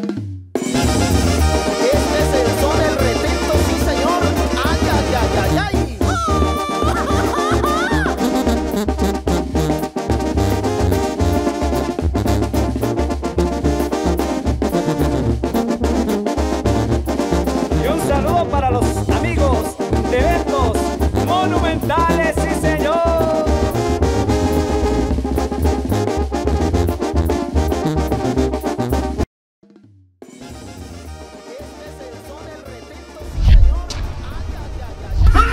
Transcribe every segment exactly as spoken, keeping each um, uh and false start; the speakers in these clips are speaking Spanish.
Este es el son del retento, sí señor. Ay, ay, ay, ay, ay. Y un saludo para los amigos de eventos monumentales, sí señor. Este es el son del retento, sí señor. Ay, ay, ay, ay,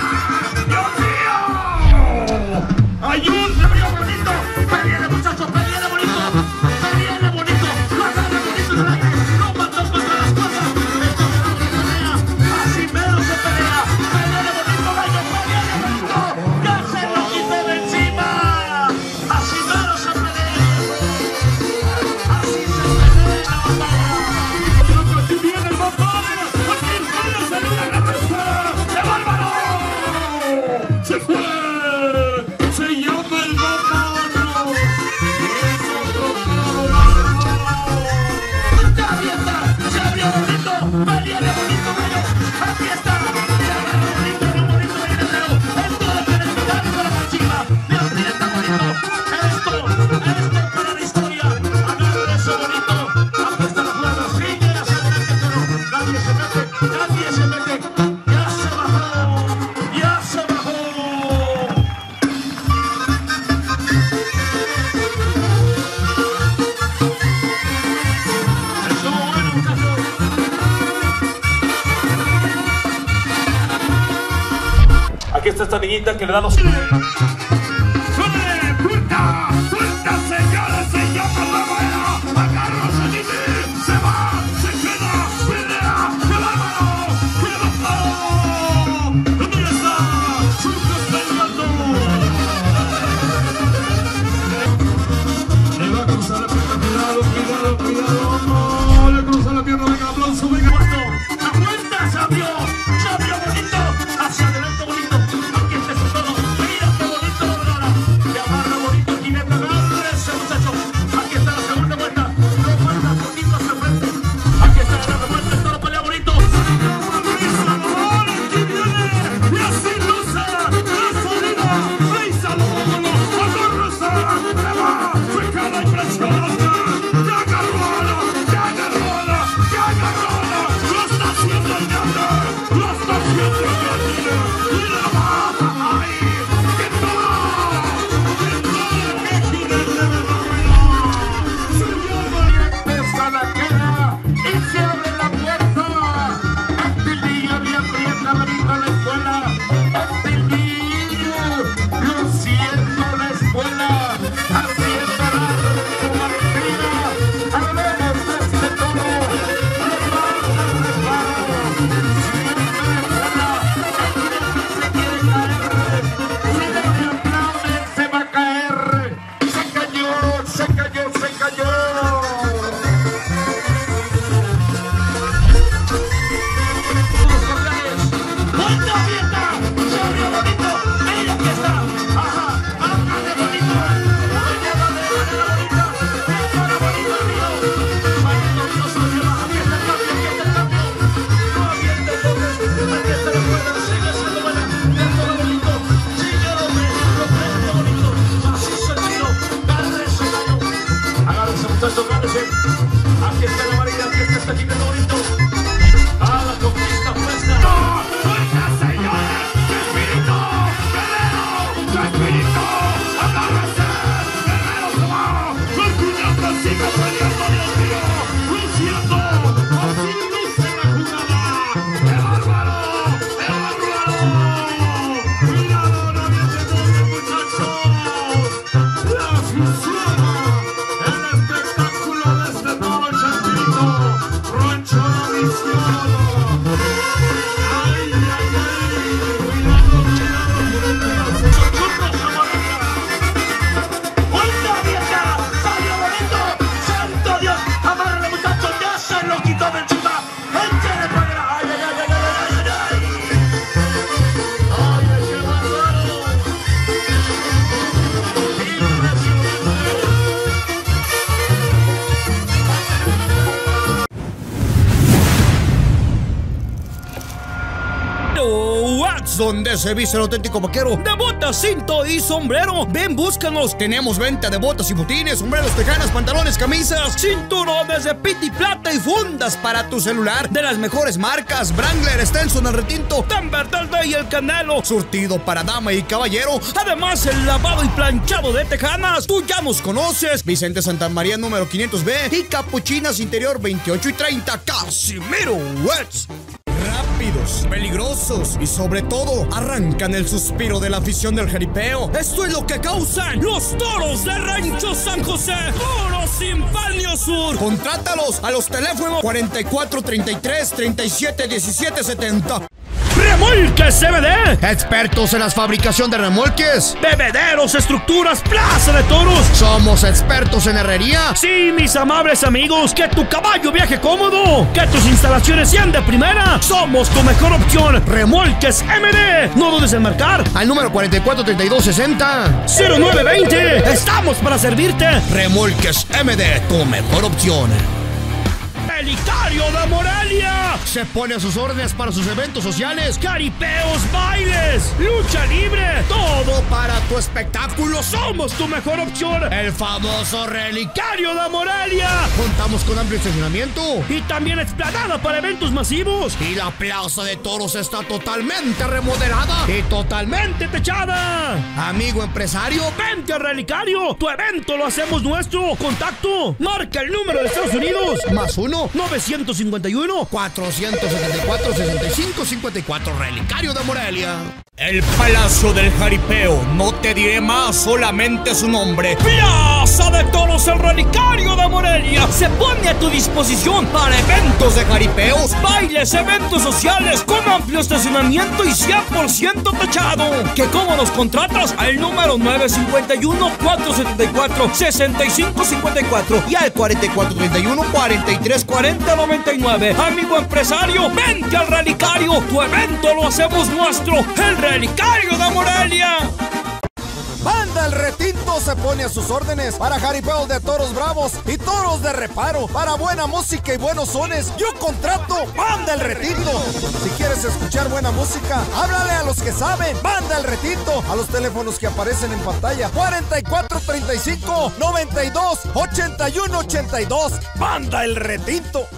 ay. ¡Ayúdenme, amigo bonito! ¡Peleale, muchachos! ¡Peleale bonito! ¡Peleale bonito! ¡Lo agarra bonito en el aire! ¡No mató contra las cosas! ¡Esto es lo que pelea! ¡Así mero se pelea! ¡Peleale bonito, gallo! ¡Peleale bonito! ¡Ya se lo quité de encima! ¡Así mero se pelea! ¡Así se pelea la batalla! ¡Aquí viene el vapor! ¡Aquí viene se le la cabeza! ¡Qué bárbaro! ¡Se fue! ¡Se llama el vapor! ¡Es otro bárbaro! ¡Ya está! ¡Se abrió bonito! ¡Peleale bonito, gallo! ¡Aquí está! ¡Se agarra bonito, lo bonito de guerrero! ¡Esto lo tienes que dar para la chiva! ¡Me aprieta bonito! ¡Esto! ¡Esto para la historia! ¡Agarra eso bonito! ¡Aquí está la jugada! ¡Sigue hacia adelante, pero nadie se mete! ¡Nadie se mete! ¡Ya se bajó! ¡Ya se bajó! Estuvo bueno, muchachos. Aquí está esta niñita que le da los... ¡Suele! ¡Puerta! ¡Puerta, señores! ¡Se llama la buena! ¡Agarra a Sanini! ¡Se va! ¡Se queda! ¡Pelea! ¡Qué bárbaro! ¡Qué bárbaro! ¿Dónde está? ¡Surco peleando! Le va a cruzar la pierna, cuidado, cuidado, cuidado. No, le cruzó la pierna, venga, aplauso, venga, puesto. La cuenta se abrió, se abrió bonito. Hacia adelante bonito. Aquí está eso todo. Mira qué bonito lo es donde se viste el auténtico vaquero de botas, cinto y sombrero. Ven, búscanos. Tenemos venta de botas y botines, sombreros, tejanas, pantalones, camisas, cinturones de pit y plata y fundas para tu celular de las mejores marcas: Wrangler, Stenson, El Retinto, Denver, Delta y El Canelo. Surtido para dama y caballero. Además, el lavado y planchado de tejanas. Tú ya nos conoces. Vicente Santa María número quinientos B y Capuchinas Interior veintiocho y treinta. Casimiro Wets. Rápidos, peligrosos y sobre todo arrancan el suspiro de la afición del jaripeo. Esto es lo que causan los toros de Rancho San José, Toros Simpanio Sur. Contrátalos a los teléfonos cuarenta y cuatro, treinta y tres, treinta y siete, diecisiete, setenta. Remolques C B D. Expertos en la fabricación de remolques, Bebederos, estructuras, plaza de toros. somos expertos en herrería. Sí, mis amables amigos, que tu caballo viaje cómodo, que tus instalaciones sean de primera. Somos tu mejor opción. Remolques M D. No dudes en marcar Al número cuarenta y cuatro, treinta y dos, sesenta. cero nueve veinte. Estamos para servirte. Remolques M D, tu mejor opción. Relicario de Morelia. Se pone a sus órdenes para sus eventos sociales. Caripeos, bailes, lucha libre. Todo para tu espectáculo. Somos tu mejor opción. El famoso Relicario. Relicario de Morelia. Contamos con amplio estacionamiento. Y también explanada para eventos masivos. Y la plaza de toros está totalmente remodelada y totalmente techada. Amigo empresario, Vente a Relicario. Tu evento lo hacemos nuestro. Contacto. Marca el número de Estados Unidos. más uno, novecientos cincuenta y uno. cuatrocientos setenta y cuatro, sesenta y cinco, cincuenta y cuatro. Relicario de Morelia. El Palacio del Jaripeo. No te diré más, solamente su nombre. Plaza de Toros, el Relicario de Morelia. Se pone a tu disposición para eventos de jaripeos, Bailes, eventos sociales con amplio estacionamiento y cien por ciento techado. que cómo nos contratas Al número nueve cinco uno, cuatro siete cuatro, seis cinco cinco cuatro y al cuarenta y cuatro, treinta y uno, cuarenta y tres, cuarenta noventa y nueve. Amigo empresario, vente al Relicario. Tu evento lo hacemos nuestro. El Relicario de Morelia. Banda El Retinto se pone a sus órdenes para jaripeos de toros bravos y toros de reparo. Para buena música y buenos sones, yo contrato Banda El Retinto. Si quieres escuchar buena música, háblale a los que saben. Banda El Retinto. A los teléfonos que aparecen en pantalla: cuarenta y cuatro, treinta y cinco, noventa y dos, ochenta y uno, ochenta y dos. Banda El Retinto.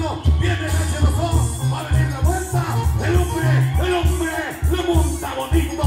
Bonito.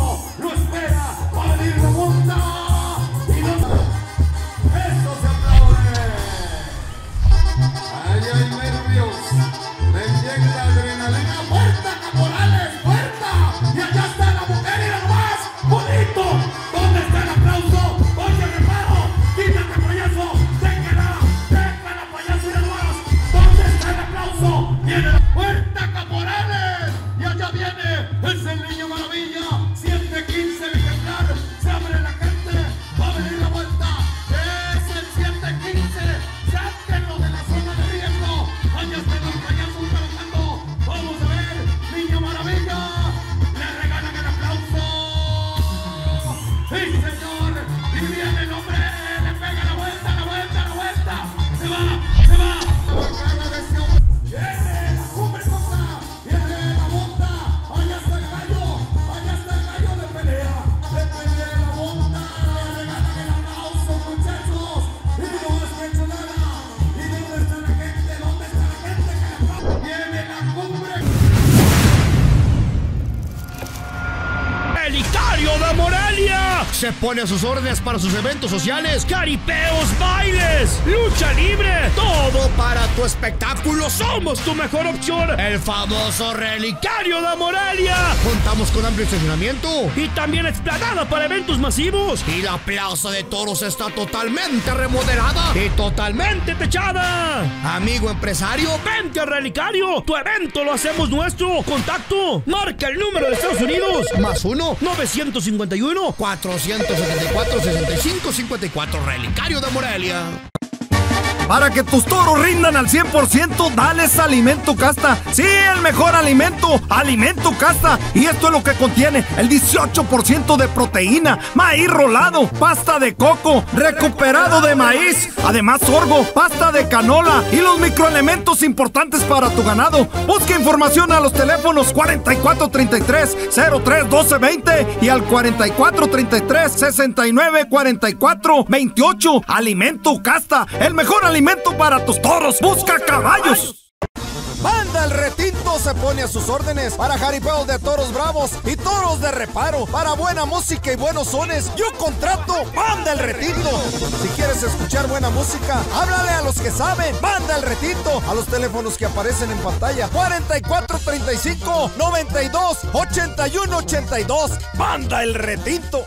se pone a sus órdenes para sus eventos sociales, jaripeos, bailes, lucha libre, todo para tu espectáculo. Somos tu mejor opción, el famoso Relicario de Morelia. Contamos con amplio estacionamiento y también explanada para eventos masivos. Y la plaza de toros está totalmente remodelada y totalmente techada. Amigo empresario, vente a Relicario. Tu evento lo hacemos nuestro. Contacto, marca el número de Estados Unidos, más uno, novecientos cincuenta y uno, cuatrocientos setenta y cuatro, sesenta y cinco cincuenta y cuatro. Relicario de Morelia. Para que tus toros rindan al cien por ciento, dales Alimento Casta. Sí, el mejor alimento, Alimento Casta. Y esto es lo que contiene: el dieciocho por ciento de proteína, maíz rolado, pasta de coco, recuperado de maíz, además sorgo, pasta de canola y los microelementos importantes para tu ganado. Busca información a los teléfonos cuarenta y cuatro treinta y tres, cero tres doce veinte y al cuarenta y cuatro treinta y tres, sesenta y nueve cuarenta y cuatro veintiocho. Alimento Casta, el mejor alimento alimento para tus toros. Busca caballos. Banda El Retinto se pone a sus órdenes para jaripeos de toros bravos y toros de reparo. Para buena música y buenos sones, yo contrato Banda El Retinto. Si quieres escuchar buena música, háblale a los que saben. Banda El Retinto, a los teléfonos que aparecen en pantalla: cuarenta y cuatro treinta y cinco, noventa y dos, ochenta y uno ochenta y dos. Banda El Retinto.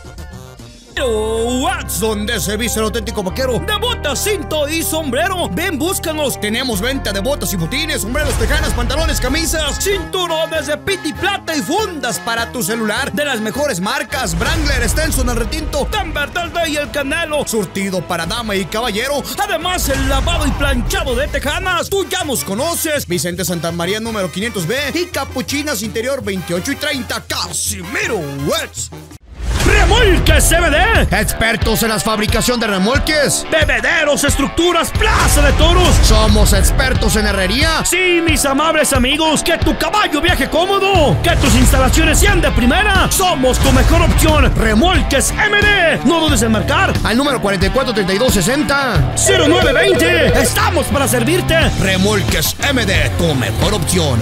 What's donde se viste el auténtico vaquero de botas, cinto y sombrero. Ven, búscanos. Tenemos venta de botas y botines, sombreros, tejanas, pantalones, camisas, cinturones de piti plata y fundas para tu celular de las mejores marcas: Wrangler, Stenson, El Retinto, Denver, Delta y El Canelo. Surtido para dama y caballero. Además, el lavado y planchado de tejanas. Tú ya nos conoces. Vicente Santa María número quinientos B y Capuchinas Interior veintiocho y treinta. Casimiro Wets. Remolques C B D, expertos en la fabricación de remolques, bebederos, estructuras, plaza de toros. Somos expertos en herrería. Sí, mis amables amigos, que tu caballo viaje cómodo, que tus instalaciones sean de primera. Somos tu mejor opción. Remolques M D. No dudes en marcar al número cuarenta y cuatro treinta y dos sesenta, cero nueve veinte. Estamos para servirte. Remolques M D, tu mejor opción.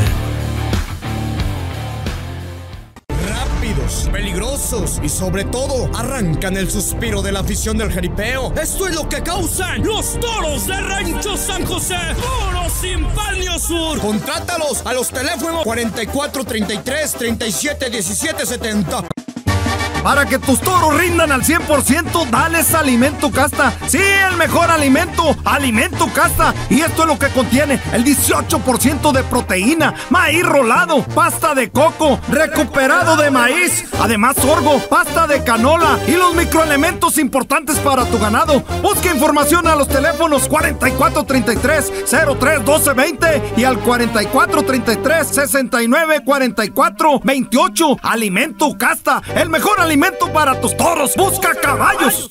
Peligrosos y sobre todo arrancan el suspiro de la afición del jaripeo. Esto es lo que causan los toros de Rancho San José, Puro Simpanio Sur. Contrátalos a los teléfonos cuarenta y cuatro treinta y tres, treinta y siete diecisiete setenta. Para que tus toros rindan al cien por ciento, dales Alimento Casta. Sí, el mejor alimento, Alimento Casta. Y esto es lo que contiene: el dieciocho por ciento de proteína, maíz rolado, pasta de coco, recuperado de maíz, además sorgo, pasta de canola y los microelementos importantes para tu ganado. Busca información a los teléfonos cuarenta y cuatro treinta y tres, cero tres doce veinte y al cuarenta y cuatro treinta y tres, sesenta y nueve cuarenta y cuatro veintiocho. Alimento Casta, el mejor alimento alimento para tus toros. Busca caballos.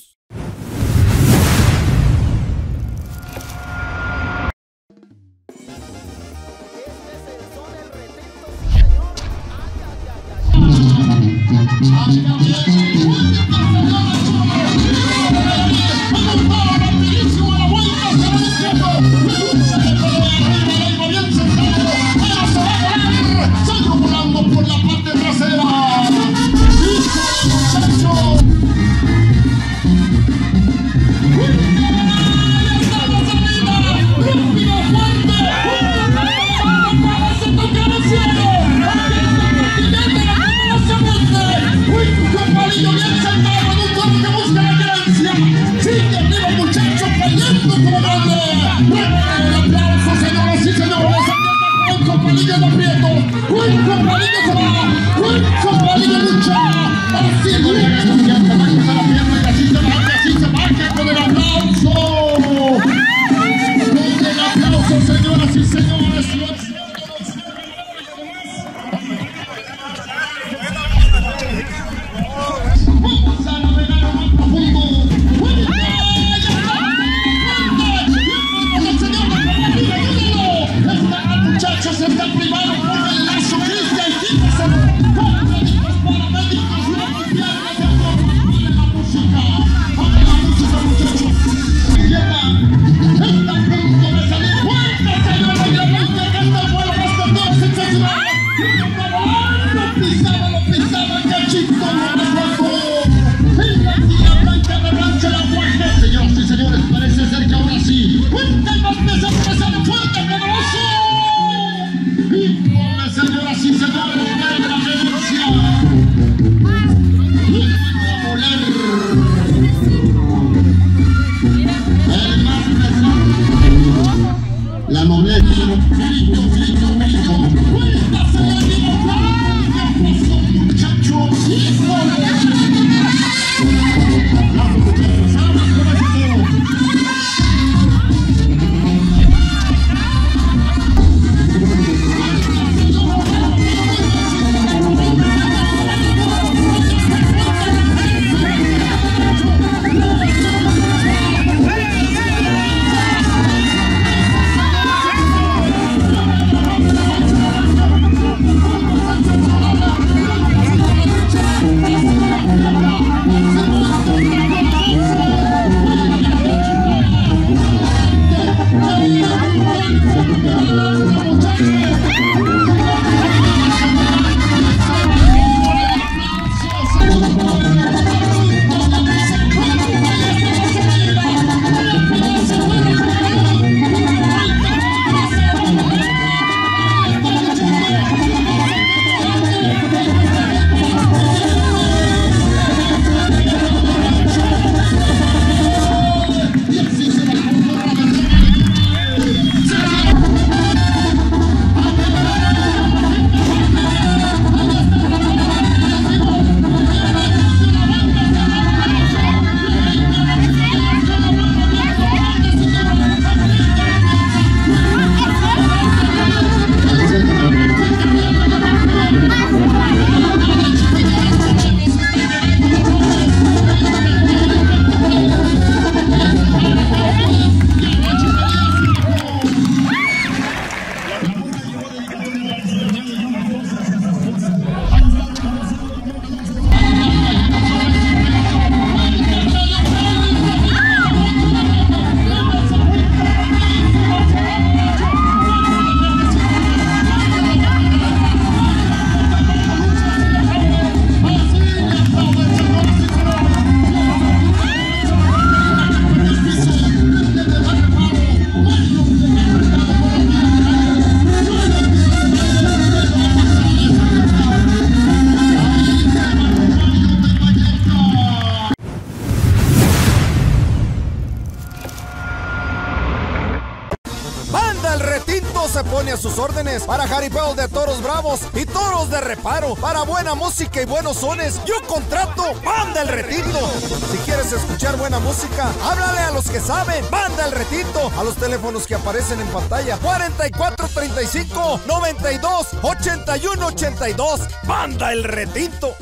a sus órdenes para jaripeo de toros bravos y toros de reparo. Para buena música y buenos sones, yo contrato Banda El Retinto. Si quieres escuchar buena música, háblale a los que saben. Banda El Retinto. A los teléfonos que aparecen en pantalla: cuarenta y cuatro treinta y cinco, noventa y dos, ochenta y uno ochenta y dos. Banda El Retinto.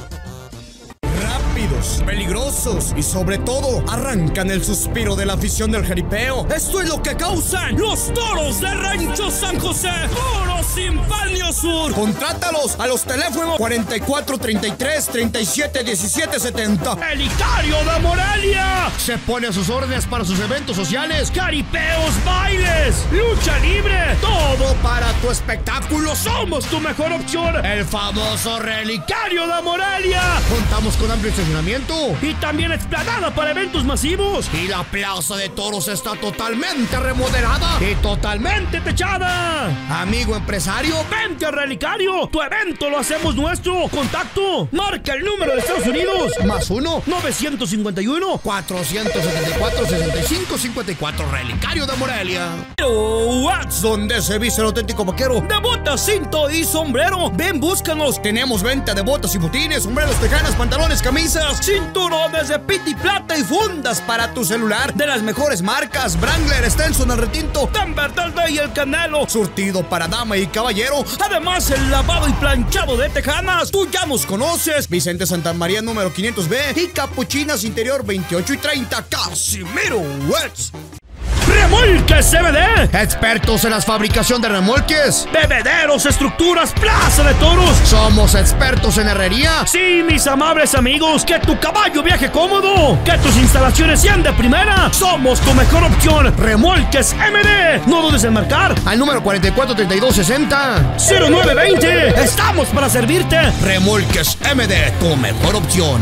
Rápidos, peligrosos y sobre todo arrancan el suspiro de la afición del jaripeo. Esto es lo que causan los toros de Rancho San José, Toros Simpanio Sur. Contrátalos a los teléfonos cuarenta y cuatro treinta y tres, treinta y siete diecisiete setenta. Relicario de Morelia se pone a sus órdenes para sus eventos sociales, jaripeos, bailes, lucha libre, todo para tu espectáculo. Somos tu mejor opción, el famoso Relicario de Morelia. Contamos con amplio estacionamiento y también explanada para eventos masivos. Y la plaza de toros está totalmente remodelada y totalmente techada. Amigo empresario, vente a Relicario. Tu evento lo hacemos nuestro. Contacto, marca el número de Estados Unidos: más uno, novecientos cincuenta y uno, cuatrocientos setenta y cuatro, sesenta y cinco cincuenta y cuatro. Relicario de Morelia. What's donde se viste el auténtico vaquero de botas, cinto y sombrero. Ven, búscanos. Tenemos venta de botas y botines, sombreros, tejanas, pantalones, camisas, cinturones de pit y plata y fundas para tu celular de las mejores marcas: Wrangler, Stenson, El Retinto, Denver, Delta y El Canelo. Surtido para dama y caballero. Además, el lavado y planchado de tejanas. Tú ya nos conoces. Vicente Santa María número quinientos B y Capuchinas Interior veintiocho y treinta. Casimiro Wets. Remolques C B D, Expertos en la fabricación de remolques, bebederos, estructuras, plaza de toros. Somos expertos en herrería. Sí, mis amables amigos, que tu caballo viaje cómodo, que tus instalaciones sean de primera. Somos tu mejor opción. Remolques M D. No dudes en marcar al número cuarenta y cuatro treinta y dos sesenta. cero nueve veinte. Estamos para servirte. Remolques M D, tu mejor opción.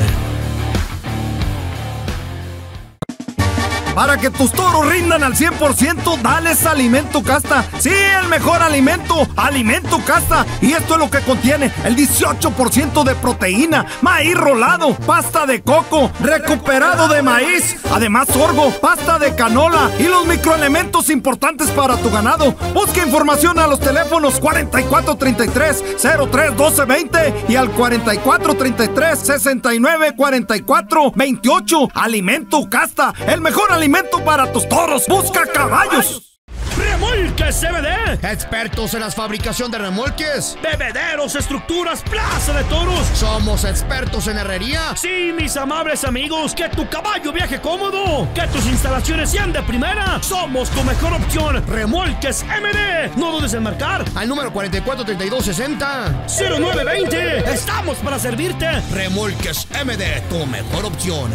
Para que tus toros rindan al cien por ciento, dales Alimento Casta. Sí, el mejor alimento, Alimento Casta. Y esto es lo que contiene: el dieciocho por ciento de proteína, maíz rolado, pasta de coco, recuperado de maíz, además sorgo, pasta de canola y los microelementos importantes para tu ganado. Busca información a los teléfonos cuarenta y cuatro treinta y tres, cero tres doce veinte y al cuarenta y cuatro treinta y tres, sesenta y nueve cuarenta y cuatro veintiocho. Alimento Casta, el mejor alimento alimento para tus toros. Busca caballos. Remolques C B D, Expertos en la fabricación de remolques, bebederos, estructuras, plaza de toros. Somos expertos en herrería. Sí, mis amables amigos, que tu caballo viaje cómodo, que tus instalaciones sean de primera. Somos tu mejor opción. Remolques M D. No dudes en marcar al número cuarenta y cuatro treinta y dos sesenta. cero nueve veinte. Estamos para servirte. Remolques M D, tu mejor opción.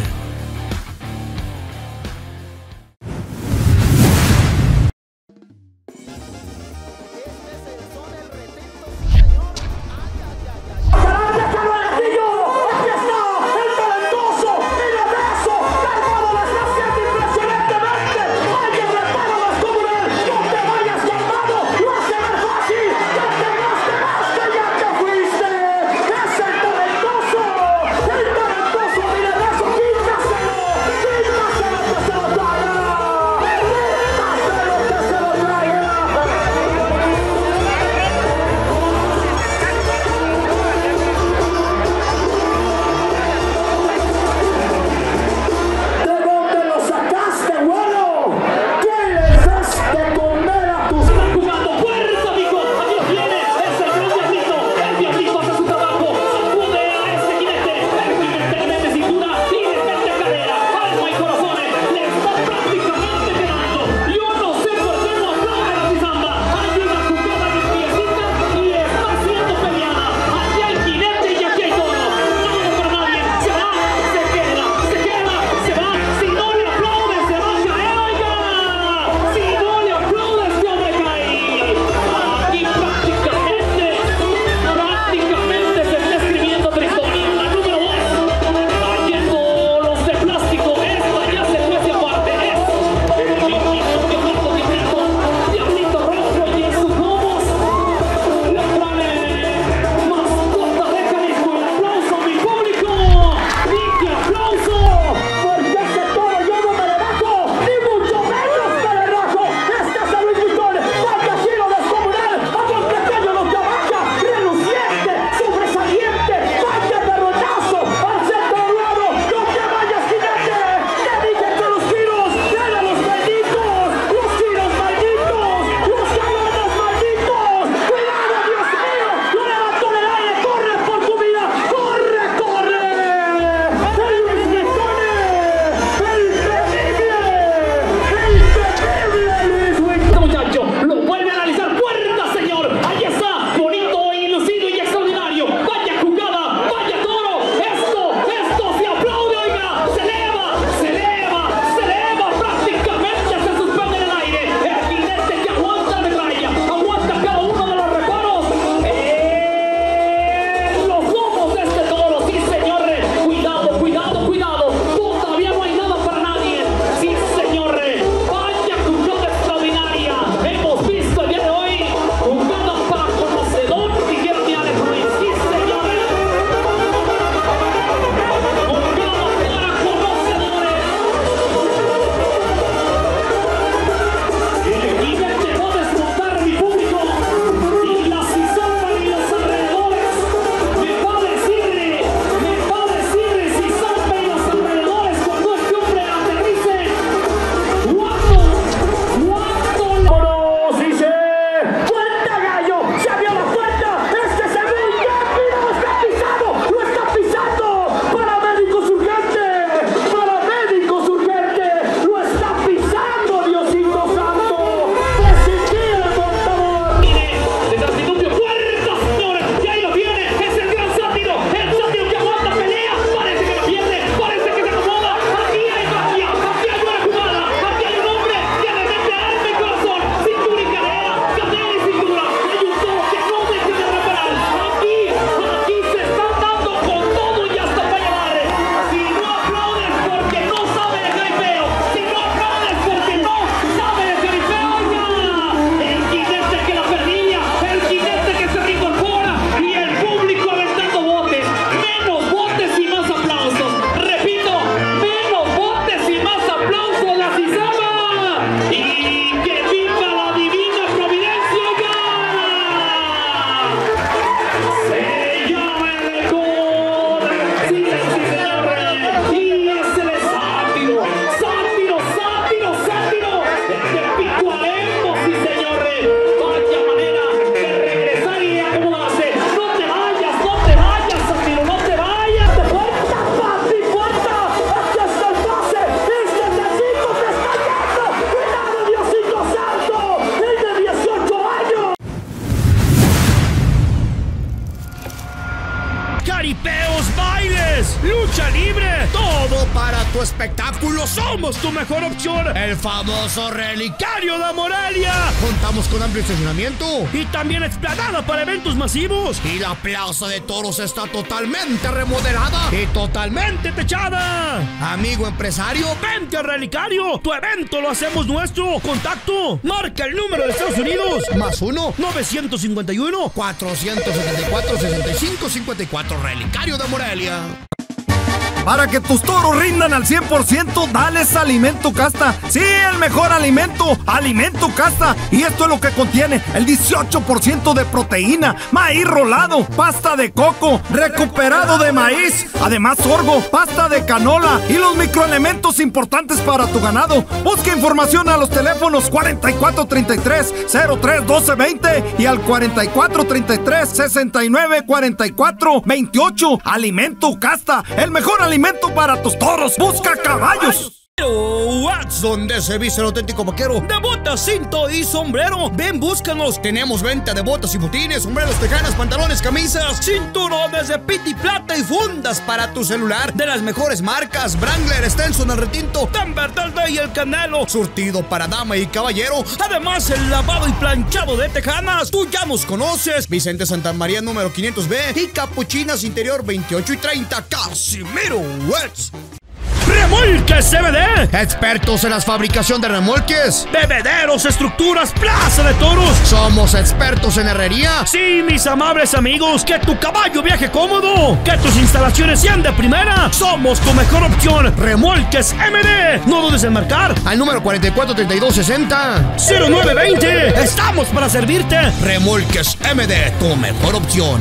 bailes, lucha libre, todo para tu espectáculo. Somos tu mejor opción. El famoso Relicario de Morelia. Contamos con amplio estacionamiento y también explanada para eventos masivos. Y la plaza de toros está totalmente remodelada y totalmente techada. Amigo empresario, vente a Relicario. Tu evento lo hacemos nuestro. Contacto, marca el número de Estados Unidos. Más uno, novecientos cincuenta y uno, cuatrocientos setenta y cuatro, sesenta y cinco, cincuenta y cuatro. Relicario de Morelia. Para que tus toros rindan al cien por ciento, dales Alimento Casta. Sí, el mejor alimento, Alimento Casta. Y esto es lo que contiene: el dieciocho por ciento de proteína, maíz rolado, pasta de coco, recuperado de maíz, además sorgo, pasta de canola y los microelementos importantes para tu ganado. Busca información a los teléfonos cuarenta y cuatro treinta y tres, cero tres doce veinte y al cuarenta y cuatro treinta y tres, sesenta y nueve cuarenta y cuatro veintiocho. Alimento Casta, el mejor alimento para tus toros. Busca caballos. What's donde se viste el auténtico vaquero de botas, cinto y sombrero. Ven, búscanos. Tenemos venta de botas y botines, sombreros, tejanas, pantalones, camisas, cinturones de piti plata y fundas para tu celular de las mejores marcas: Wrangler, Stenson, el Retinto, Denver, Delta y el Canelo. Surtido para dama y caballero. Además, el lavado y planchado de tejanas. Tú ya nos conoces. Vicente Santa María número quinientos B y Capuchinas Interior veintiocho y treinta. Casimiro Wets. Remolques C B D, expertos en la fabricación de remolques, bebederos, estructuras, plaza de toros. Somos expertos en herrería. Sí, mis amables amigos, que tu caballo viaje cómodo, que tus instalaciones sean de primera. Somos tu mejor opción. Remolques M D. No dudes en marcar al número cuarenta y cuatro treinta y dos sesenta, cero nueve veinte. Estamos para servirte. Remolques M D, tu mejor opción.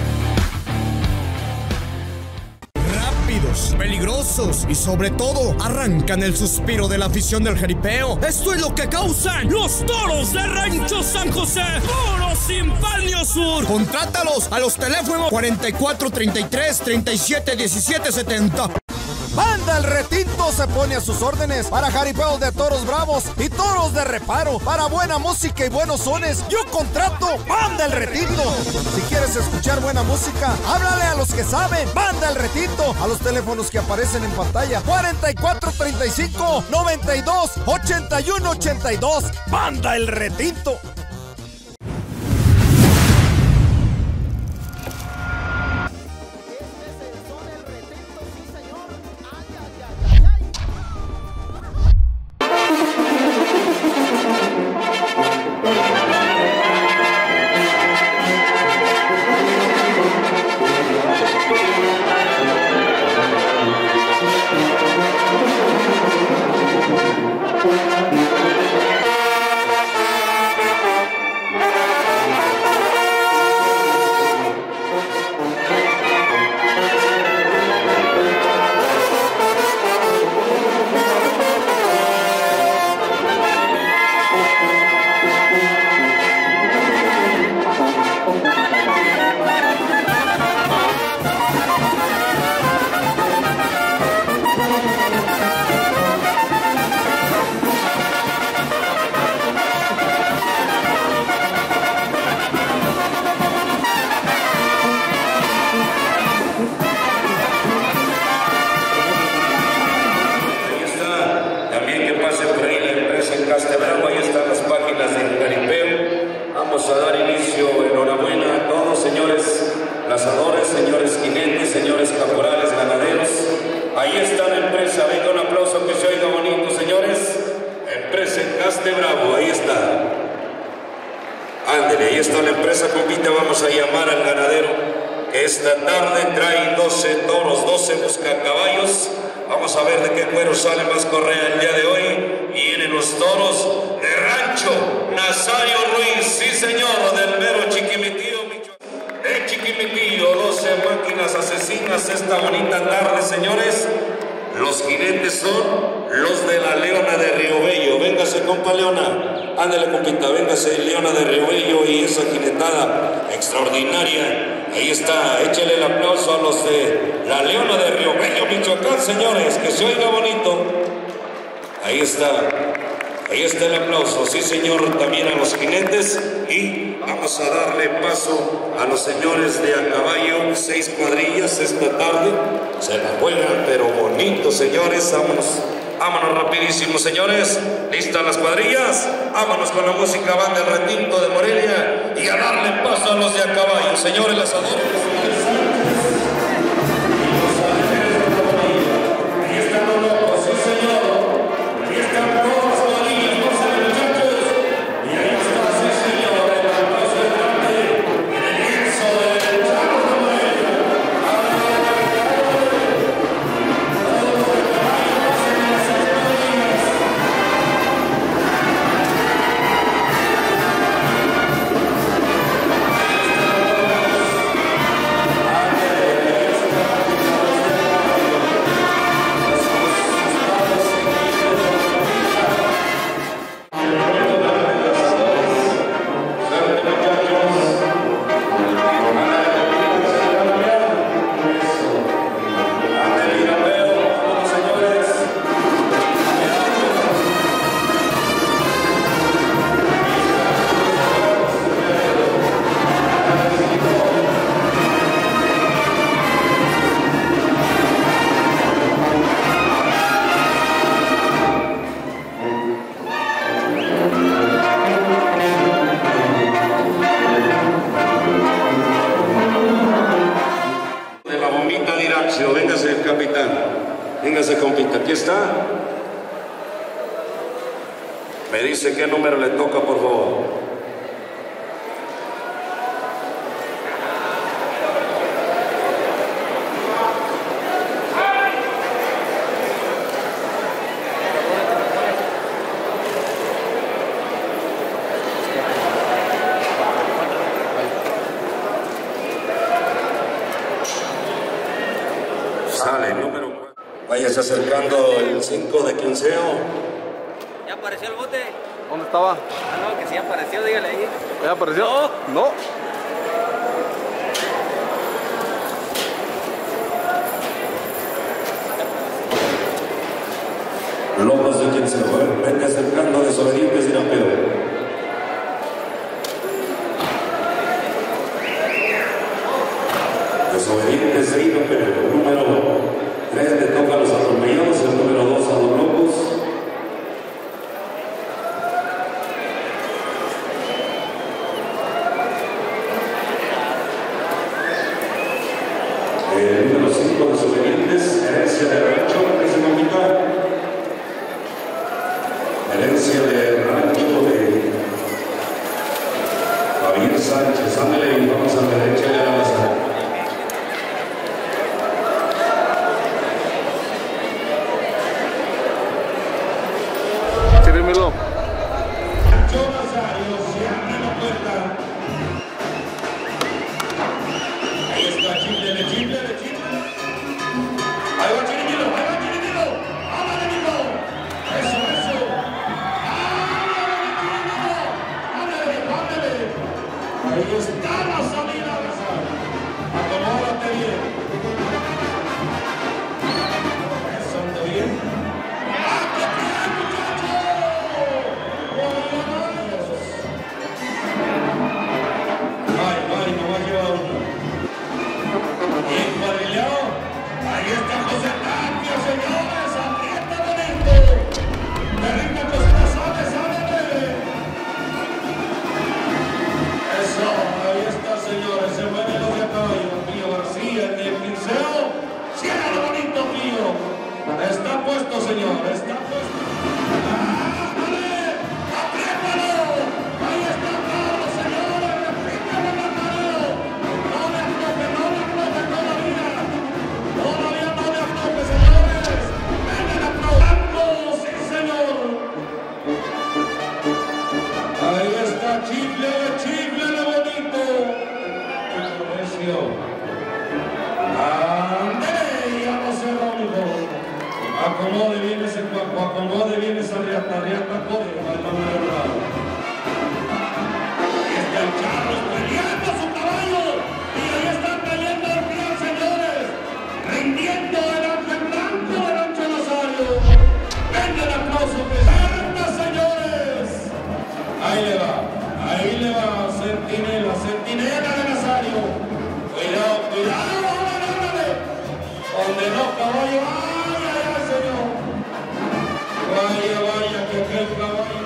Peligrosos y sobre todo arrancan el suspiro de la afición del jaripeo. Esto es lo que causan los toros de Rancho San José, Toros Simpanio Sur. Contrátalos a los teléfonos cuarenta y cuatro treinta y tres, treinta y siete diecisiete setenta. Banda El Retinto se pone a sus órdenes para jaripeos de toros bravos y toros de reparo, para buena música y buenos sones. Yo contrato Banda El Retinto. Si quieres escuchar buena música, háblale a los que saben. Banda El Retinto, a los teléfonos que aparecen en pantalla: cuarenta y cuatro treinta y cinco, noventa y dos, ochenta y uno ochenta y dos. Banda El Retinto. Vamos a dar inicio, enhorabuena a todos, señores lazadores, señores jinetes, señores caporales, ganaderos. Ahí está la empresa, venga un aplauso que se oiga bonito, señores. Empresa Encaste Bravo, ahí está. Ándele, ahí está la empresa, compita. Vamos a llamar al ganadero que esta tarde trae doce toros, doce buscacaballos. Vamos a ver de qué cuero sale más correa el día de hoy. Vienen los toros de Rancho Nazario Ruiz, sí señor, del mero Chiquimitío, Michoacán. De Chiquimitío, doce máquinas asesinas esta bonita tarde, señores. Los jinetes son los de la Leona de Río Bello. Véngase, compa Leona. Ándale, compita, véngase, Leona de Río Bello y esa jinetada extraordinaria. Ahí está, échale el aplauso a los de la Leona de Río Bello, Michoacán, señores, que se oiga bonito. Ahí está. Ahí está el aplauso, sí señor, también a los jinetes. Y vamos a darle paso a los señores de a caballo, seis cuadrillas esta tarde. Se la juegan, pero bonito, señores. Vámonos, vámonos rapidísimo, señores. ¿Listas las cuadrillas? Vámonos con la música banda El Retinto de Morelia y a darle paso a los de a caballo, señores lanzadores. Véngase el capitán, véngase compita, aquí está. Me dice qué número le toca, por favor. Sale, número cuatro. Vayas acercando el cinco de quinceo. ¿Ya apareció el bote? ¿Dónde estaba? Ah, no, que sí apareció, dígale ahí. ¿Ya apareció? No. No. Lobos de quinceo. Venga acercando desobedientes y rampeo. Desobedientes e hilo, pero el número tres le toca a los atropellados, el número dos a los locos. El número cinco, desobedientes, herencia de rancho, que se comita. Herencia de rancho de Javier Sánchez. Ándale y vamos a la derecha de la base. Milo. Ahí está, chiflele, chiflele, chiflele. Ahí va Chirimilo, ahí va Chirimilo. ¡Ándale, Milo! Eso, eso. ¡Ándale, Milo! ¡Ándale! Ahí está la salida, Raza. Acomódate bien. Eso, anda bien. Ahí está José Tapia, señores, aprieta bonito. Venga, José, sale, sale, bebé. Eso, ahí está, señores, se mueven los de a caballo. Mío García, el de quinceo, ciérralo bonito, mío. Está puesto, señor, está puesto. ¡Ah, vale! ¡Apriétalo! Ahí está todo, señores, repítalo, Macareo. No le afloje, no le afloje todavía. Todavía no le afloje, señores. Vengan aplaudiendo, sí, señor. Ahí está, chifle, chifle, bonito. Recio. Ande, ya no se rompió. Acomode bien ese cuerpo, acomode bien esa riata, riata, corre, al número bravo. Ahí está el charro peleando su caballo. Y ahí están peleando el fiel, señores. Rindiendo el ángel blanco del Ancho Nazario. Venga el aplauso que salta, señores. empresario. Cuidado, cuidado, órale, órale. Donde no, caballo, ay, ay, ay, señor. Vaya, vaya, que aquel caballo.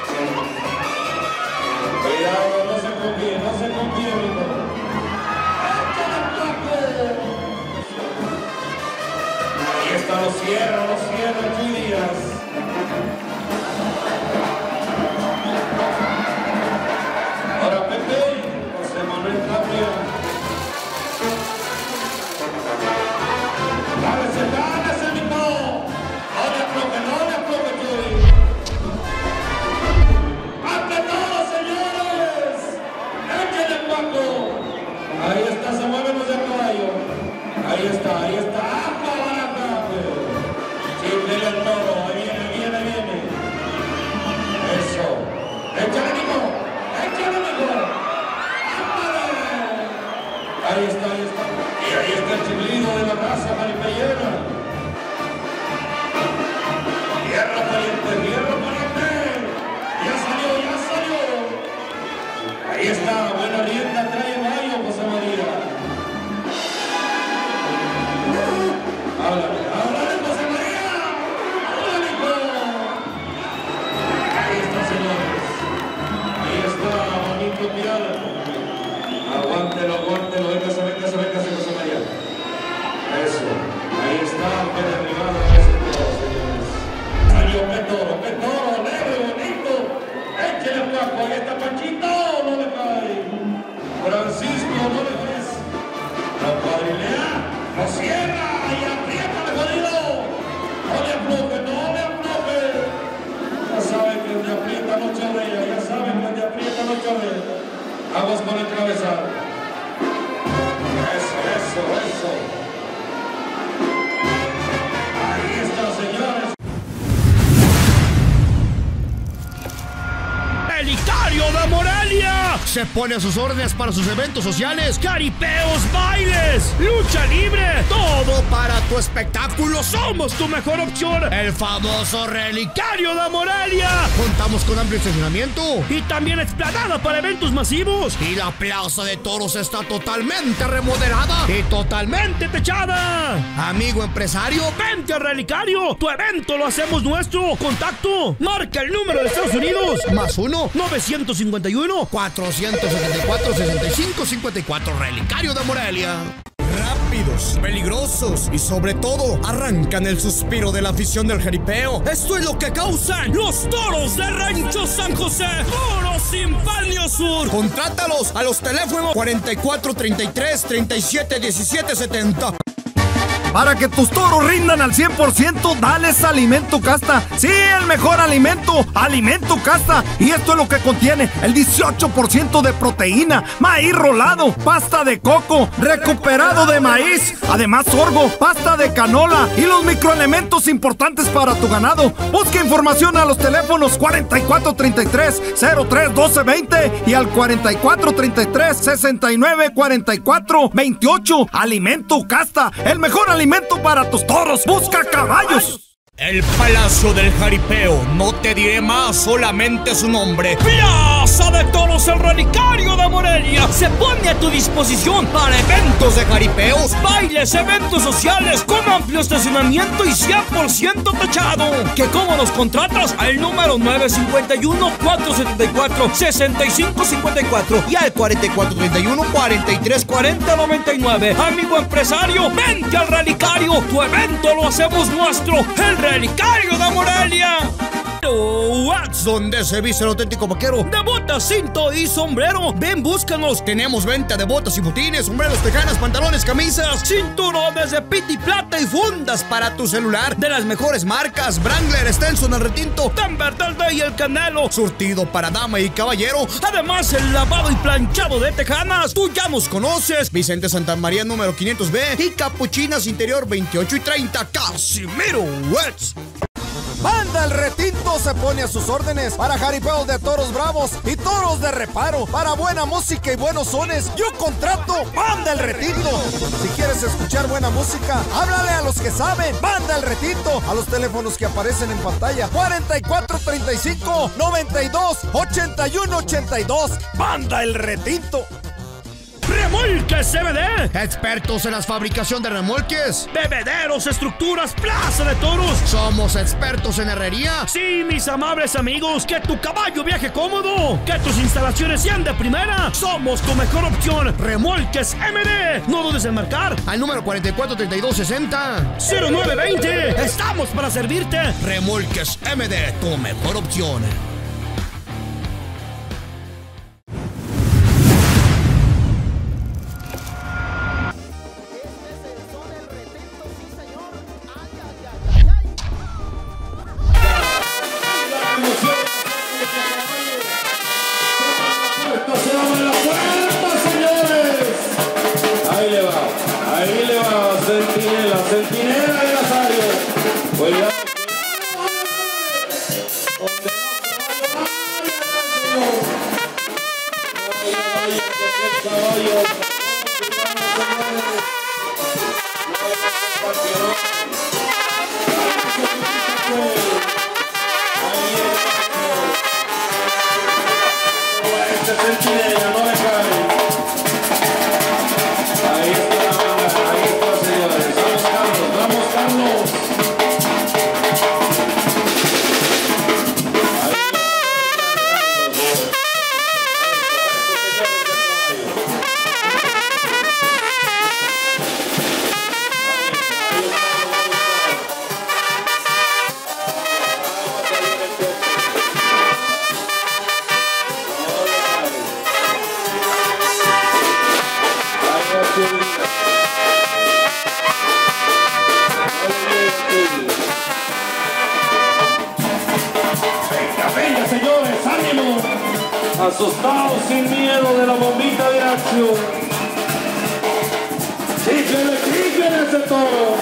Cuidado, no se confíe, no se confíe, hijo. ¡Échale el placo! Ahí está, lo cierra, lo cierra, Chuy Díaz. Ahora Pepe, José Manuel Tapia. Dálese, dálese, mijo. No le afloje, no le afloje, Chuy. ¡Ante todo, señores! ¡Échale el Paco! Ahí está, se mueven los de caballo. Ahí está, ahí está. ¡Apa, baraja! Chíndele el toro. Ahí viene, viene, viene. Eso. ¡Échale, mijo! ¡Échale, mijo! ¡Ándale! Ahí está, ahí está. Y ahí está el chiflido de la raza jaripeyera. ¡Tierra pariente, tierra pariente! ¡Ya salió, ya salió! Ahí está, buena rienda, trae mayo, José María. Háblale, háblale, José María. Háblale, hijo. Ahí está, señores. Ahí está, bonito Pial. Aguántelo, aguántelo, véngase, véngase, véngase, José María. Eso, ahí está, que derribado, ese toro, señores. Salió, qué toro, qué toro, alegre, bonito. Échale el Paco, ahí está Panchito, no le cae. Francisco, no le ves. Lo cuadrilea, lo cierra y aprieta el jodido. No le afloje, no le afloje. Ya saben que el de aprieta no chorrea, ya saben que el de aprieta no chorrea. Vamos con el cabezal. Eso, eso, eso. Ahí está, señores. Relicario de Morelia se pone a sus órdenes para sus eventos sociales, jaripeos, bailes, lucha libre, todo para tu espectáculo. Somos tu mejor opción, el famoso Relicario de Morelia. Contamos con amplio estacionamiento y también explanada para eventos masivos. Y la plaza de toros está totalmente remodelada y totalmente techada. Amigo empresario, vente a Relicario. Tu evento lo hacemos nuestro. Contacto, marca el número de Estados Unidos, más uno, novecientos cincuenta y uno, cuatrocientos setenta y cuatro, sesenta y cinco cincuenta y cuatro. Relicario de Morelia. Rápidos, peligrosos y sobre todo arrancan el suspiro de la afición del jaripeo. Esto es lo que causan los toros de Rancho San José, Puro Simpanio Sur. Contrátalos a los teléfonos cuarenta y cuatro, treinta y tres, treinta y siete, diecisiete, setenta. Para que tus toros rindan al cien por ciento, dales Alimento Casta. Sí, el mejor alimento, Alimento Casta. Y esto es lo que contiene: el dieciocho por ciento de proteína, maíz rolado, pasta de coco, recuperado de maíz, además sorgo, pasta de canola y los microelementos importantes para tu ganado. Busca información a los teléfonos cuarenta y cuatro, treinta y tres, cero tres, doce, veinte y al cuarenta y cuatro, treinta y tres, sesenta y nueve, cuarenta y cuatro, veintiocho. Alimento Casta, el mejor alimento para tus toros. Busca caballos. El Palacio del Jaripeo, no te diré más, solamente su nombre. Plaza de Toros, el Relicario de Morelia, se pone a tu disposición para eventos de jaripeos, bailes, eventos sociales, con amplio estacionamiento y cien por ciento techado. ¿Que cómo nos contratas? Al número nueve cinco uno, cuatro siete cuatro, seis cinco cinco cuatro y al cuarenta y cuatro, treinta y uno, cuarenta y tres, cuarenta, noventa y nueve. Amigo empresario, vente al Relicario, tu evento lo hacemos nuestro, el Relicario de Morelia. Watts, donde se viste el auténtico vaquero de botas, cinto y sombrero. Ven, búscanos. Tenemos venta de botas y botines, sombreros, tejanas, pantalones, camisas, cinturones de piti plata y fundas para tu celular de las mejores marcas: Wrangler, Stelson, el Retinto, Denver, Delta y el Canelo. Surtido para dama y caballero. Además, el lavado y planchado de tejanas. Tú ya nos conoces. Vicente Santa María número quinientos B y Capuchinas Interior veintiocho y treinta. Casimiro Watts. Banda El Retinto se pone a sus órdenes para jaripeos de toros bravos y toros de reparo, para buena música y buenos sones. Yo contrato Banda El Retinto. Si quieres escuchar buena música, háblale a los que saben. Banda El Retinto, a los teléfonos que aparecen en pantalla: cuarenta y cuatro, treinta y cinco, noventa y dos, ochenta y uno, ochenta y dos. Banda El Retinto. Remolques M D. Expertos en la fabricación de remolques. Bebederos, estructuras, plaza de toros. Somos expertos en herrería. Sí, mis amables amigos, que tu caballo viaje cómodo, que tus instalaciones sean de primera. Somos tu mejor opción. Remolques M D. No dudes en marcar al número cuarenta y cuatro, treinta y dos, sesenta. cero nueve veinte. Estamos para servirte. Remolques M D, tu mejor opción. Ahí le va, ahí le va, centinela, centinela de Nazario. Cuidado, este centinela, no le cae. Ahí está la banda, ahí está, señores. Vamos, Carlos, vamos, Carlos. Ahí venga, venga, señores, ánimo. Asustados sin miedo de la bombita de acción. Chíquenle, chíquenle ese toro.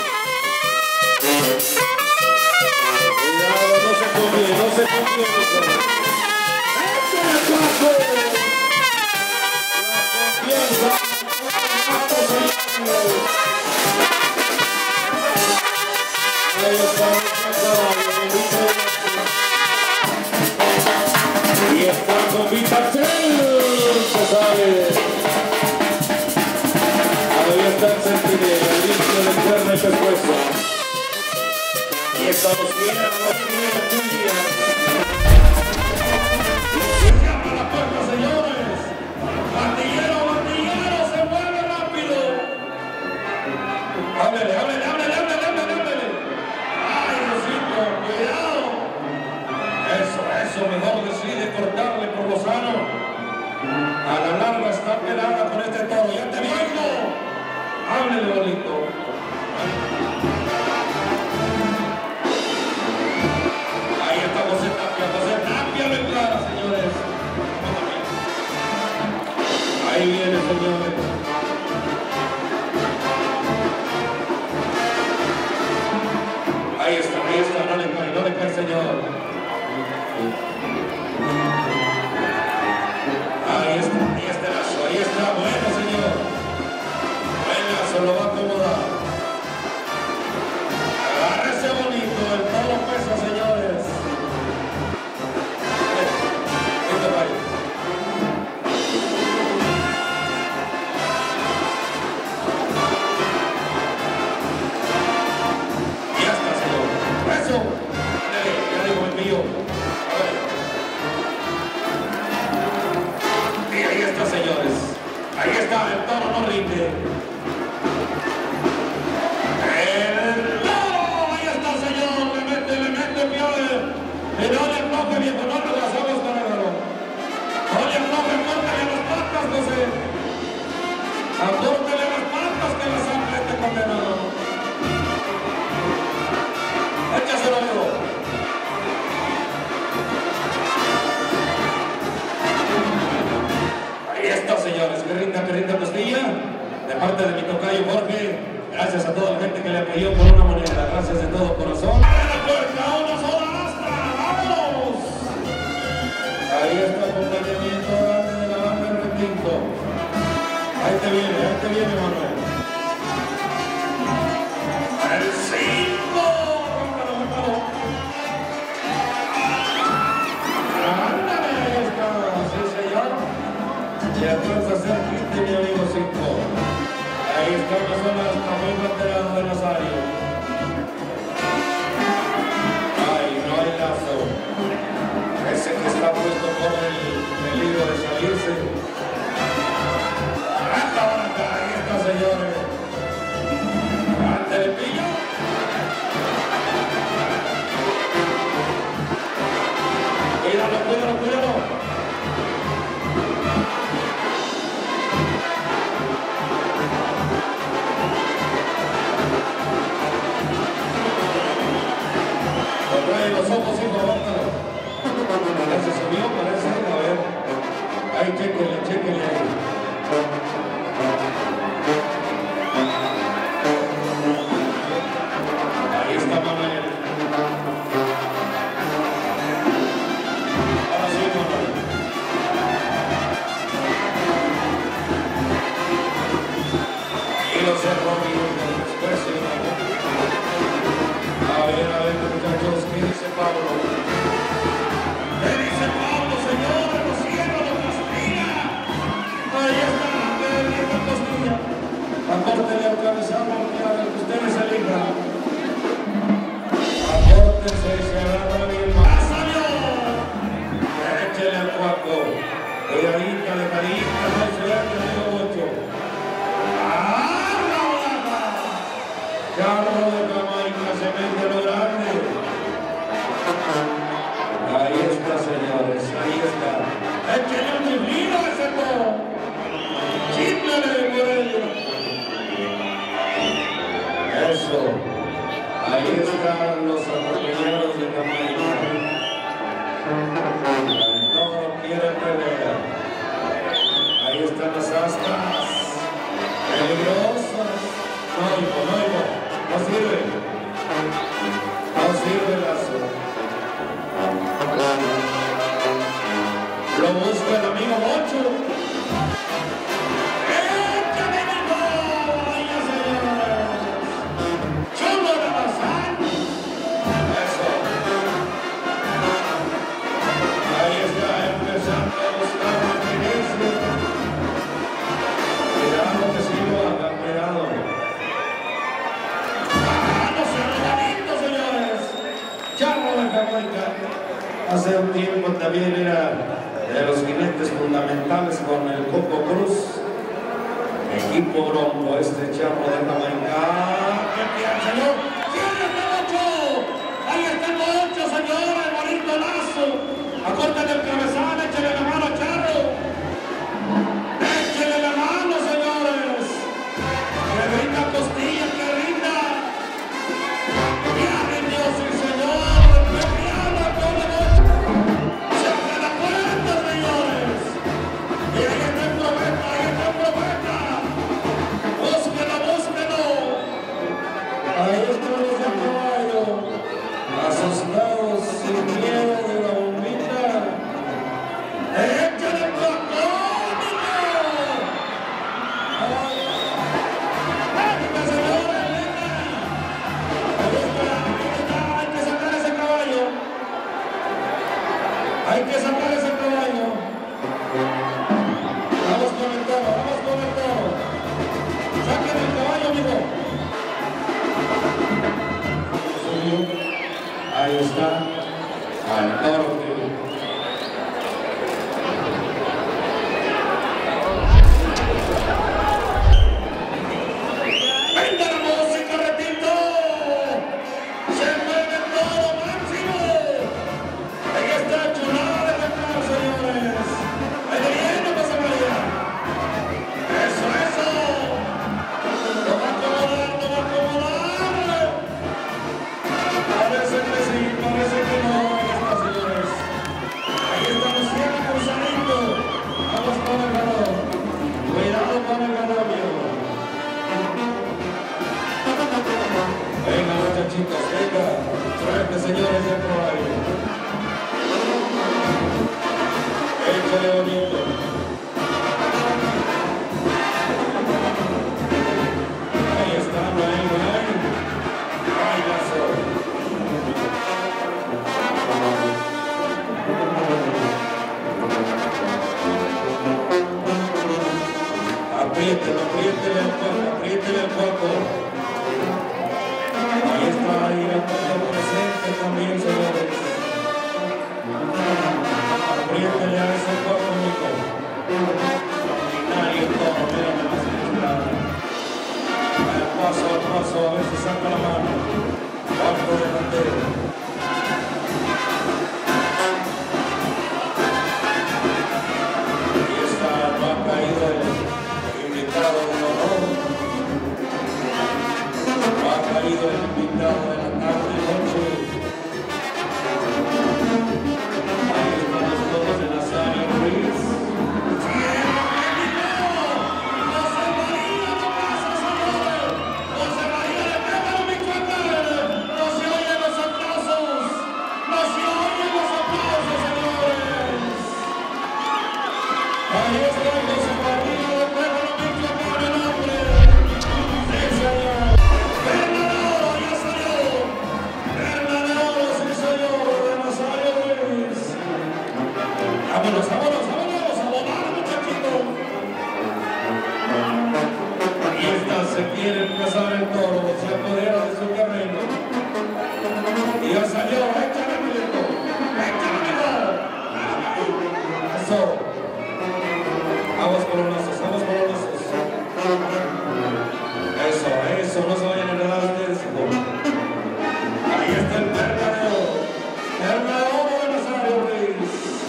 Cuidado, no se conviene, no se conviene. ¡Échale el paso! La confianza. Ahí está el caballo, bombita de acción. Y está con Vitacel, se sale. Ahí está el centinela, el limpio de pierna y pescuezo. Y está los pies, los pies, los pies. Y se llama la puerta, señores. Martillero, martillero, se mueve rápido. Háblele, háblele, háblele, háblele, háblele, háblele. Ay, Diosito, cuidado. Eso, eso, mejor decide cortarle por lo sano. A la larga está pelada con este toro. ¡Ya te viejo! Háblele, bonito. Ahí está José Tapia. José Tapia lo encara, señores. Ahí viene, señores. Ahí está, ahí está. No le cae, no le cae, señor. Ahí está, ahí está el lazo, ahí está, bueno señor. Buen lazo, lo va a acomodar. Agárrese bonito, el toro pesa, señores. Este vaya. Ya está, señor. Eso. Ya digo el mío. A ver. Y ahí está, señores. Ahí está, el toro no rinde. El toro, ahí está, señor. Le mete, le mete, piode. Y no le afloje, viejo, no le las aguas con el balón. No le afloje, córtale las patas, José. Acórtale las patas que las hambre este condenado. Échaselo, amigo. Ahí está, señores, que rinda, que rinda Costilla, de parte de mi tocayo Jorge. Gracias a toda la gente que le apoyó por una moneda. Gracias de todo corazón. ¡Abre la puerta! ¡Una sola astra! ¡Vamos! Ahí está el acompañamiento grande de la banda del requinto. Ahí te viene, ahí te viene, Manuel. ¡El cinco! ¡Rómpalo, rómpalo! ¡Ándale! Ahí está, sí, señor. Y alcanza a ser quince, mi amigo. armas son hasta muy banderado de Nazario. Ay, no hay lazo. Ese que está puesto por el peligro de salirse. ¡Anda, anda! Ahí está, señores. ¡Ante el pillo! Cuídalo, cuídalo, cuídalo. Contrae los ojos, hijo, bártalo. Ya se subió, parece, a ver. Ahí, chéquenle, chéquenle ahí. Ahí está Manuel. Ahora sí, Manuel. Y lo cerró bien después, sí, Manuel. A ver, a ver, muchachos, ¿qué dice Pablo? ¿Qué dice Pablo, señor? ¡Lo cierra, lo castiga! Ahí está, ve bien la costilla. Apórtele al cabezado, que haga que ustedes se libran. Apórtense y se agarra bien. ¡Más Dios! Échele al cuaco. Cuidadita, de carita, no se ve que digo mucho. ¡Ah, la baja! Carro de Jamaica se mete a lo grande. Ahí está, señores, ahí está. Échele un chiflido a ese toro. Chíplele por ello. Eso. Ahí están los atropellados de Jamaica. No quieren pelea. Ahí están las astas. Peligrosas. No, hijo, no, hijo. No sirve. No sirve el lazo. Lo busca el amigo Bocho. ¡Échale mi vaya, señores! ¡Chulo de Bazán! Eso. Ahí está empezando a buscar la tenencia. Cuidado que si lo hagan, cuidado. ¡Ah, no se regalito, señores! ¡Charro de Jamaica! Hace un tiempo también era de los jinetes fundamentales con el Coco Cruz. Equipo Bronco, este Charro de Jamaica. ¡Qué bien, señor! ¡Tiene el ocho! ¡Ahí está el ocho, señor! ¡El bonito lazo! ¡Acórtenle el cabezal! ¡Échale la mano a Charro! ¡Échale la mano, señores! ¡Que rinda costilla, que rinda! ¡Ya rindió, sí, señor! Ahí están los de caballo, asustados sin miedo de la bombita. ¡Échale el tacón, niño! ¡Ay! ¡Venga, señores, venga! Ahí está, ahí está, hay que sacar ese caballo. Hay que sacar ese caballo. Vamos con el toro, vamos con el toro. Saquen el caballo, amigo. Ahí está, al toro que... ¡Venga la música, repito! ¡Se mueve todo máximo! Ahí está chulada de cantar, señores. Ahí viene, pasa María. ¡Eso, eso! ¡Lo va a acomodar, lo va a acomodar! Parece que sí, parece que no, ahí está, señores. apriétele al cuerpo, apriétele al cuerpo. Ahí está, ahí el cuerpo presente también, señores. Apriétele a ese cuerpo, mijo. Ordinario todo, mira nomás en la al paso, al paso, a ver si saca la mano. Cuarto delantero. Ahí está, no ha caído el invitado de honor. No ha caído el invitado de la tarde y noche. Ahí están los toros de Nazario Ruiz. Vámonos, vámonos, vámonos, a volar, muchachito. Ahí está, se quiere empezar el toro, se apodera de su terreno. Y ya salió, échale, amigo, échale, amigo. Eso. Vamos con los lazos, vamos con los lazos. Eso, eso, no se vayan a enredar ustedes, hijo. Ahí está el verdadero, el verdadero de Nazario Ruiz.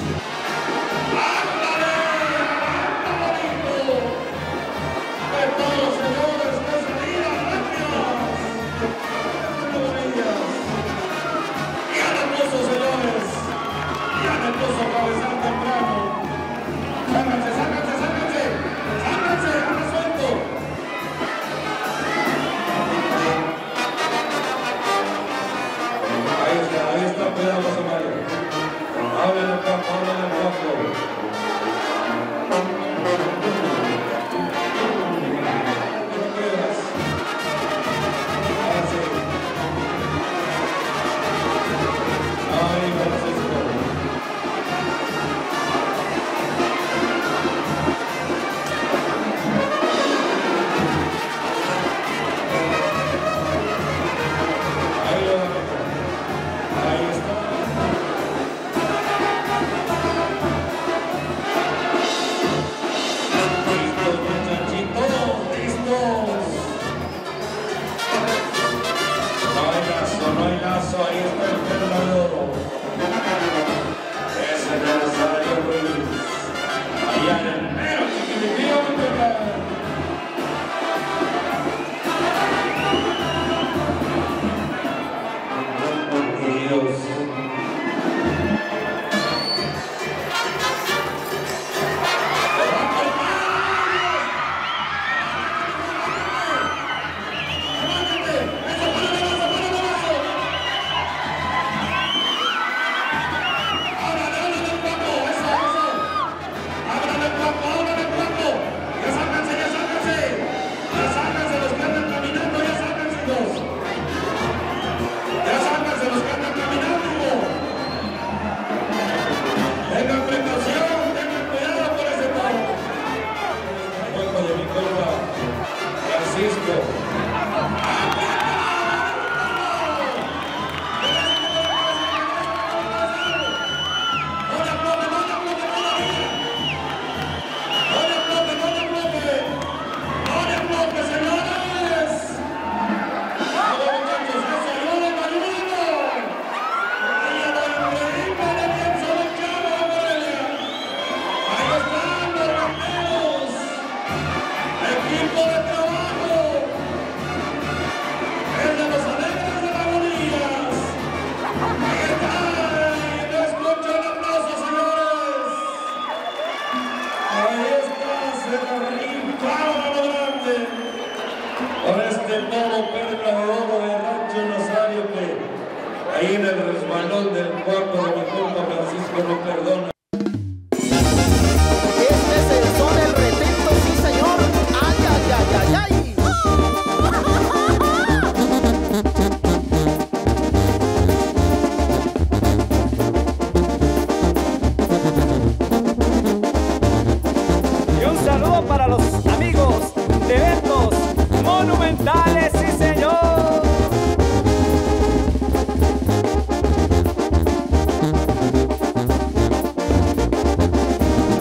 Ahí en el resbalón del cuarto de mi compa Francisco no perdona. Este es el son del retinto, sí señor. Ay, ay, ay, ay, ay. Y un saludo para los amigos de eventos monumentales